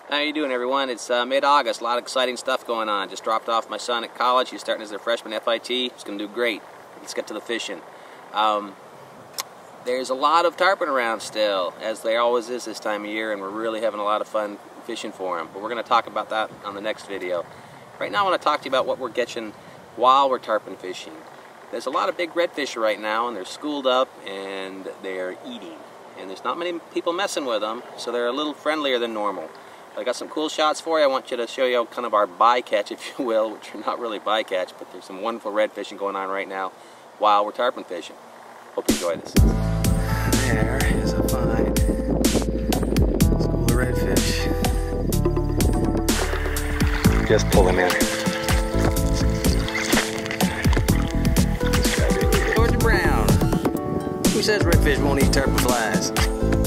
How you doing, everyone? It's mid-August. A lot of exciting stuff going on. Just dropped off my son at college. He's starting as a freshman at FIT. He's going to do great. Let's get to the fishing. There's a lot of tarpon around still, as there always is this time of year, and we're really having a lot of fun fishing for them. But we're going to talk about that on the next video. Right now I want to talk to you about what we're catching while we're tarpon fishing. There's a lot of big redfish right now, and they're schooled up and they're eating. And there's not many people messing with them, so they're a little friendlier than normal. I got some cool shots for you. I want you to show you kind of our bycatch, if you will, which are not really bycatch, but there's some wonderful red fishing going on right now while we're tarpon fishing. Hope you enjoy this. There is a fine school of redfish. Just pull them in. Georgia Brown. Who says redfish won't eat tarpon flies?